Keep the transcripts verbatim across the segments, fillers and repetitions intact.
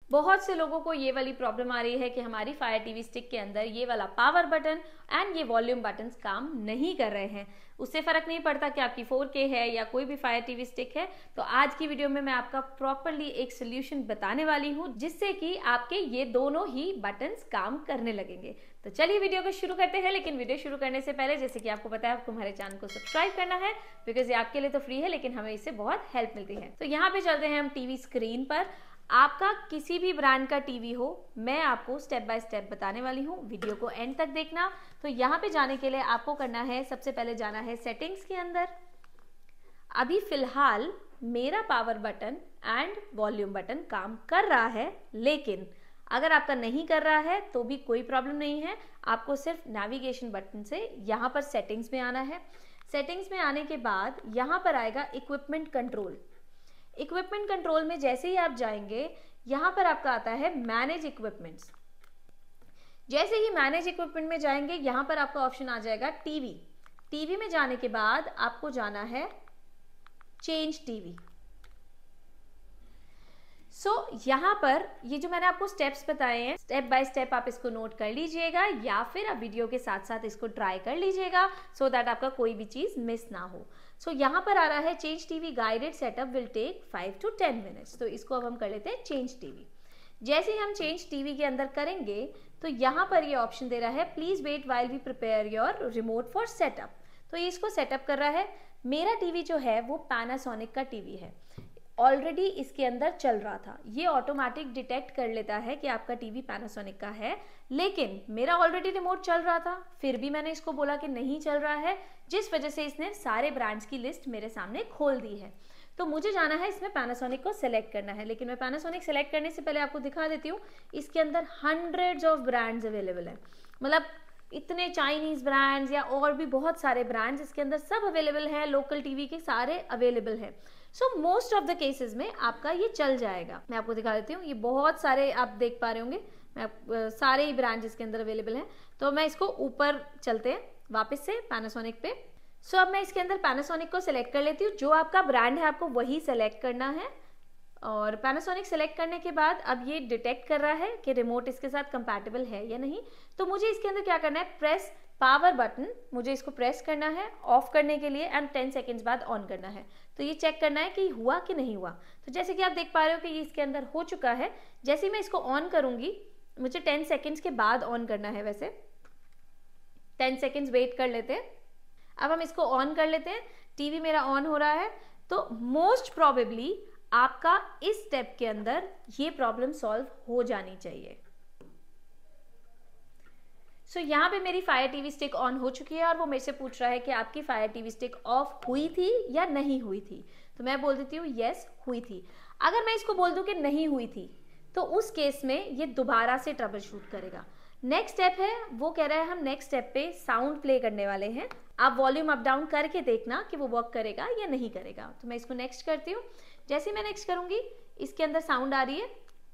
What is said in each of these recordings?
बहुत से लोगों को ये वाली प्रॉब्लम आ रही है कि हमारी फायर टीवी स्टिक के अंदर ये वाला पावर बटन एंड ये वॉल्यूम बटन्स काम नहीं कर रहे हैं। उससे फर्क नहीं पड़ता कि आपकी फोर के है या कोई भी फायर टीवी स्टिक है। तो आज की वीडियो में मैं आपका प्रॉपरली एक सोल्यूशन बताने वाली हूँ जिससे कि आपके ये दोनों ही बटन्स काम करने लगेंगे। तो चलिए वीडियो को शुरू करते हैं। लेकिन वीडियो शुरू करने से पहले, जैसे कि आपको पता है, आपको हमारे चैनल को सब्सक्राइब करना है बिकॉज ये आपके लिए तो फ्री है लेकिन हमें इससे बहुत हेल्प मिलती है। तो यहाँ पे चलते हैं हम टीवी स्क्रीन पर। आपका किसी भी ब्रांड का टीवी हो, मैं आपको स्टेप बाय स्टेप बताने वाली हूँ, वीडियो को एंड तक देखना। तो यहाँ पे जाने के लिए आपको करना है, सबसे पहले जाना है सेटिंग्स के अंदर। अभी फिलहाल मेरा power button and volume button काम कर रहा है, लेकिन अगर आपका नहीं कर रहा है तो भी कोई प्रॉब्लम नहीं है। आपको सिर्फ नेविगेशन बटन से यहाँ पर सेटिंग्स में आना है। सेटिंग्स में आने के बाद यहाँ पर आएगा इक्विपमेंट कंट्रोल। इक्विपमेंट कंट्रोल में जैसे ही आप जाएंगे, यहां पर आपका आता है मैनेज इक्विपमेंट्स। जैसे ही मैनेज इक्विपमेंट में जाएंगे, यहां पर आपका ऑप्शन आ जाएगा टीवी। टीवी में जाने के बाद आपको जाना है चेंज टीवी। सो so, यहाँ पर ये जो मैंने आपको स्टेप्स बताए हैं, स्टेप बाय स्टेप आप इसको नोट कर लीजिएगा या फिर आप वीडियो के साथ साथ इसको ट्राई कर लीजिएगा सो दैट आपका कोई भी चीज मिस ना हो। सो so, यहाँ पर आ रहा है change TV guided setup will take five to ten minutes. तो इसको अब हम कर लेते हैं चेंज टीवी। जैसे ही हम चेंज टीवी के अंदर करेंगे तो यहाँ पर ये ऑप्शन दे रहा है please wait while we prepare your remote for setup. तो ये इसको सेटअप कर रहा है। मेरा टीवी जो है वो पैनासोनिक का टीवी है, ऑलरेडी इसके अंदर चल रहा था। ये ऑटोमेटिक डिटेक्ट कर लेता है कि आपका टीवी पैनासोनिक का है, लेकिन मेरा ऑलरेडी रिमोट चल रहा था, फिर भी मैंने इसको बोला कि नहीं चल रहा है, जिस वजह से इसने सारे ब्रांड्स की लिस्ट मेरे सामने खोल दी है। तो मुझे जाना है इसमें पैनासोनिक को सिलेक्ट करना है। लेकिन मैं पैनासोनिक सिलेक्ट करने से पहले आपको दिखा देती हूँ, इसके अंदर हंड्रेड्स ऑफ ब्रांड्स अवेलेबल है। मतलब इतने चाइनीज ब्रांड्स या और भी बहुत सारे ब्रांड्स इसके अंदर सब अवेलेबल हैं। लोकल टीवी के सारे अवेलेबल हैं। So most of the cases में आपका ये चल जाएगा। मैं आपको दिखा देती हूँ, ये बहुत सारे आप देख पा रहे होंगे, मैं आप, सारे ही ब्रांड्स इसके अंदर अवेलेबल हैं। तो मैं इसको ऊपर चलते हैं वापस से पैनासोनिक पे। सो so, अब मैं इसके अंदर पैनासोनिक को सिलेक्ट कर लेती हूँ। जो आपका ब्रांड है आपको वही सिलेक्ट करना है। और पैनासोनिक सेलेक्ट करने के बाद अब ये डिटेक्ट कर रहा है कि रिमोट इसके साथ कंपैटिबल है या नहीं। तो मुझे इसके अंदर क्या करना है, प्रेस पावर बटन, मुझे इसको प्रेस करना है ऑफ करने के लिए एंड टेन सेकेंड्स बाद ऑन करना है। तो ये चेक करना है कि हुआ कि नहीं हुआ। तो जैसे कि आप देख पा रहे हो कि ये इसके अंदर हो चुका है। जैसे ही मैं इसको ऑन करूंगी, मुझे टेन सेकेंड्स के बाद ऑन करना है। वैसे टेन सेकेंड्स वेट कर लेते हैं। अब हम इसको ऑन कर लेते हैं। टीवी मेरा ऑन हो रहा है। तो मोस्ट प्रोबेबली आपका इस स्टेप के अंदर ये प्रॉब्लम सॉल्व हो जानी चाहिए। सो so, यहाँ पे मेरी फायर टीवी स्टिक ऑन हो चुकी है और वो मेरे से पूछ रहा है कि आपकी फायर टीवी स्टिक ऑफ हुई थी या नहीं हुई थी। तो मैं बोल देती हूँ यस हुई थी। अगर मैं इसको बोल दूं कि नहीं हुई थी तो उस केस में ये दोबारा से ट्रबल शूट करेगा। नेक्स्ट स्टेप है, वो कह रहा है हम नेक्स्ट स्टेप पे साउंड प्ले करने वाले हैं। आप वॉल्यूम अप डाउन करके देखना कि वो वर्क करेगा या नहीं करेगा। तो मैं इसको नेक्स्ट करती हूँ। जैसे मैं नेक्स्ट करूंगी, इसके अंदर साउंड आ रही है।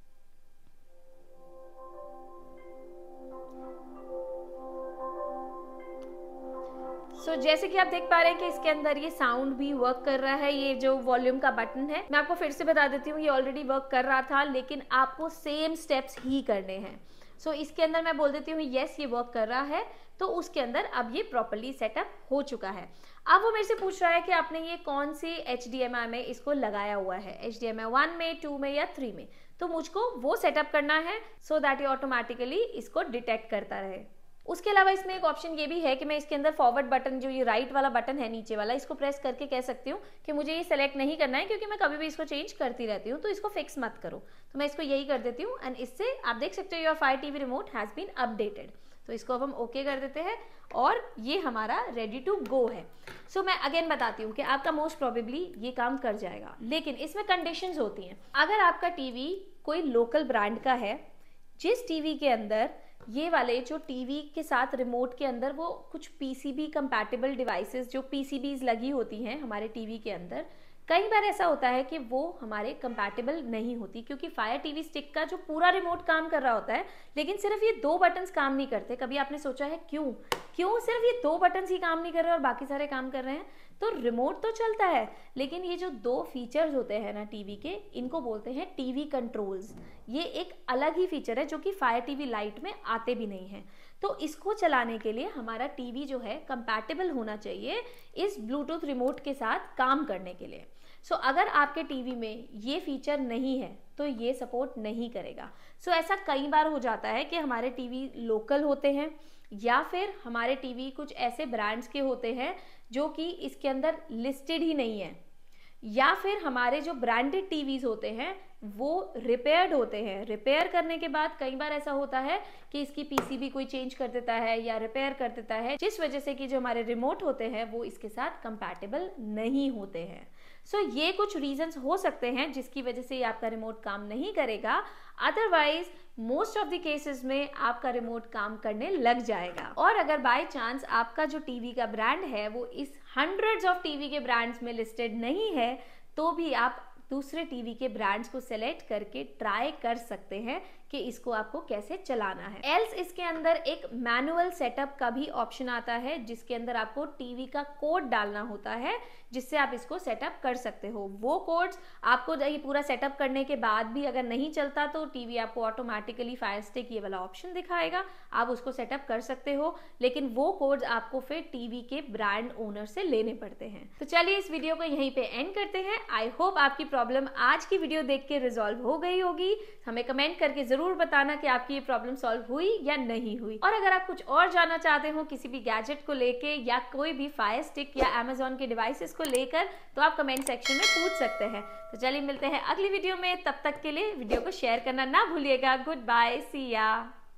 सो so, जैसे कि आप देख पा रहे हैं कि इसके अंदर ये साउंड भी वर्क कर रहा है। ये जो वॉल्यूम का बटन है, मैं आपको फिर से बता देती हूँ, ये ऑलरेडी वर्क कर रहा था, लेकिन आपको सेम स्टेप्स ही करने हैं। सो so, इसके अंदर मैं बोल देती हूँ यस ये वर्क कर रहा है। तो उसके अंदर अब ये प्रॉपर्ली सेटअप हो चुका है। अब वो मेरे से पूछ रहा है कि आपने ये कौन सी एच डी एम आई में इसको लगाया हुआ है, H D M I one में, टू में या थ्री में। तो मुझको वो सेटअप करना है सो दैट ये ऑटोमेटिकली इसको डिटेक्ट करता रहे। उसके अलावा इसमें एक ऑप्शन ये भी है कि मैं इसके अंदर फॉरवर्ड बटन, जो ये राइट वाला बटन है नीचे वाला, इसको प्रेस करके कह सकती हूँ कि मुझे ये सेलेक्ट नहीं करना है क्योंकि मैं कभी भी इसको चेंज करती रहती हूँ, तो इसको फिक्स मत करो। तो मैं इसको यही कर देती हूँ एंड इससे आप देख सकते हो your Fire TV remote has been updated. तो इसको अब हम ओके कर देते हैं और ये हमारा रेडी टू गो है। सो so, मैं अगेन बताती हूँ कि आपका मोस्ट प्रोबेबली ये काम कर जाएगा, लेकिन इसमें कंडीशंस होती हैं। अगर आपका टीवी कोई लोकल ब्रांड का है, जिस टीवी के अंदर ये वाले जो टीवी के साथ रिमोट के अंदर वो कुछ पीसीबी कंपैटिबल डिवाइसेस, जो पीसीबीज लगी होती हैं हमारे टीवी के अंदर, कई बार ऐसा होता है कि वो हमारे कंपैटिबल नहीं होती, क्योंकि फायर टीवी स्टिक का जो पूरा रिमोट काम कर रहा होता है लेकिन सिर्फ ये दो बटन्स काम नहीं करते। कभी आपने सोचा है क्यों क्यों सिर्फ ये दो बटन्स ही काम नहीं कर रहे और बाकी सारे काम कर रहे हैं? तो रिमोट तो चलता है, लेकिन ये जो दो फीचर्स होते हैं ना टीवी के, इनको बोलते हैं टीवी कंट्रोल्स। ये एक अलग ही फीचर है जो कि फायर टीवी लाइट में आते भी नहीं हैं। तो इसको चलाने के लिए हमारा टीवी जो है कंपैटिबल होना चाहिए इस ब्लूटूथ रिमोट के साथ काम करने के लिए। सो so, अगर आपके टीवी में ये फीचर नहीं है तो ये सपोर्ट नहीं करेगा। सो so, ऐसा कई बार हो जाता है कि हमारे टीवी लोकल होते हैं या फिर हमारे टीवी कुछ ऐसे ब्रांड्स के होते हैं जो कि इसके अंदर लिस्टेड ही नहीं है, या फिर हमारे जो ब्रांडेड टीवीज होते हैं वो रिपेयर्ड होते हैं। रिपेयर करने के बाद कई बार ऐसा होता है कि इसकी पीसीबी कोई चेंज कर देता है या रिपेयर कर देता है, जिस वजह से कि जो हमारे रिमोट होते हैं वो इसके साथ कंपैटिबल नहीं होते हैं। सो so, ये कुछ रीजंस हो सकते हैं जिसकी वजह से ये आपका रिमोट काम नहीं करेगा। Otherwise most of the cases में आपका रिमोट काम करने लग जाएगा। और अगर बाय चांस आपका जो टीवी का ब्रांड है वो इस हंड्रेड्स ऑफ टीवी के ब्रांड्स में लिस्टेड नहीं है, तो भी आप दूसरे टीवी के ब्रांड्स को सेलेक्ट करके ट्राई कर सकते हैं कि इसको आपको कैसे चलाना है। एल्स इसके अंदर एक मैनुअल सेटअप का भी ऑप्शन आता है जिसके अंदर आपको टीवी का कोड डालना होता है जिससे आप इसको सेटअप कर सकते हो। वो कोड्स आपको ये पूरा सेटअप करने के बाद भी अगर नहीं चलता तो टीवी आपको ऑटोमेटिकली फायर स्टिक ये वाला ऑप्शन दिखाएगा, आप उसको सेटअप कर सकते हो, लेकिन वो कोड्स आपको फिर टीवी के ब्रांड ओनर से लेने पड़ते हैं। तो चलिए इस वीडियो को यहीं पे एंड करते हैं। आई होप आपकी प्रॉब्लम आज की वीडियो देख के रिजॉल्व हो गई होगी। हमें कमेंट करके जरूर बताना कि आपकी ये प्रॉब्लम सॉल्व हुई या नहीं हुई। और अगर आप कुछ और जानना चाहते हो किसी भी गैजेट को लेके या कोई भी फायर स्टिक या अमेज़न के डिवाइसेस को लेकर, तो आप कमेंट सेक्शन में पूछ सकते हैं। तो चलिए मिलते हैं अगली वीडियो में, तब तक के लिए वीडियो को शेयर करना ना भूलिएगा। गुड बाय, सी या।